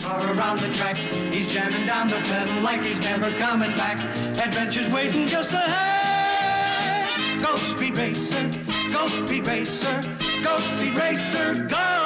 car around the track. He's jamming down the pedal like he's never coming back. Adventure's waiting just ahead. Go Speed Racer, go Speed Racer, go Speed Racer, go!